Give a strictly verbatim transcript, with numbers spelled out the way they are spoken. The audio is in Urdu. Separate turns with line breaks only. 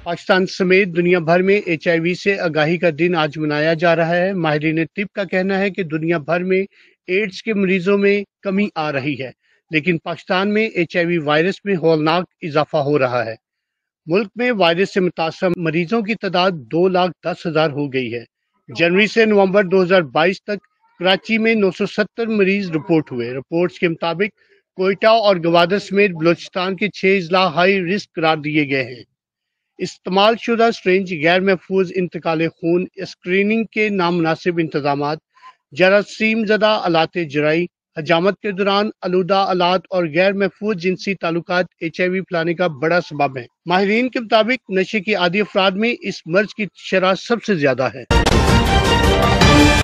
پاکستان سمیت دنیا بھر میں ایچ آئی وی سے آگاہی کا دن آج منایا جا رہا ہے۔ ماہرین طب کا کہنا ہے کہ دنیا بھر میں ایڈز کے مریضوں میں کمی آ رہی ہے، لیکن پاکستان میں ایچ آئی وی وائرس میں ہولناک اضافہ ہو رہا ہے۔ ملک میں وائرس سے متاثرہ مریضوں کی تعداد دو لاکھ دس ہزار ہو گئی ہے۔ جنوری سے نومبر دو ہزار بائیس تک کراچی میں نو سو ستر مریض رپورٹ ہوئے۔ رپورٹس کے مطابق کوئٹہ اور گوادر سمیت بلوچستان کے چھ اضلاع ہائی رسک قرار دیے گئے ہیں۔ استعمال شدہ سرنج، غیر محفوظ انتقال خون، اسکریننگ کے نامناسب انتظامات، جراثیم زدہ آلات جرائی، حجامت کے دوران آلودہ آلات اور غیر محفوظ جنسی تعلقات ایچ آئی وی پھیلانے کا بڑا سبب ہیں۔ ماہرین کے مطابق نشے کی عادی افراد میں اس مرض کی شرح سب سے زیادہ ہے۔